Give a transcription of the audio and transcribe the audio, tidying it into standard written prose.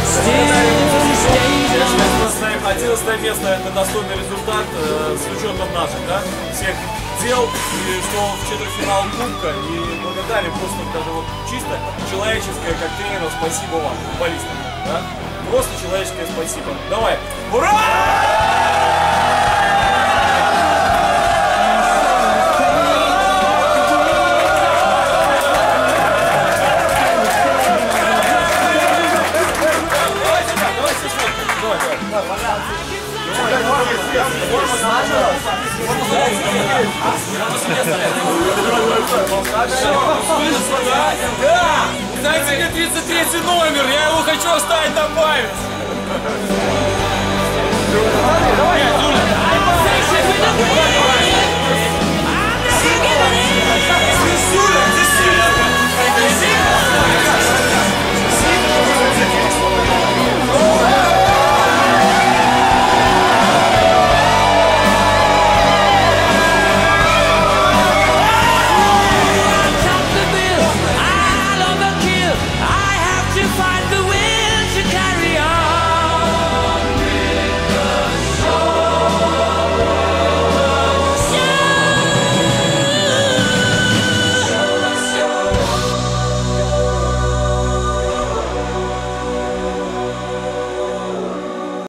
11 место — это достойный результат с учетом наших, да, всех дел, и что в четвертьфинал Кубка, и благодарен просто даже вот чисто человеческое, как тренеру, спасибо вам, футболистам, да, просто человеческое спасибо. Давай, ура! Да! Дайте мне 33 номер, я его хочу оставить на память! Давай,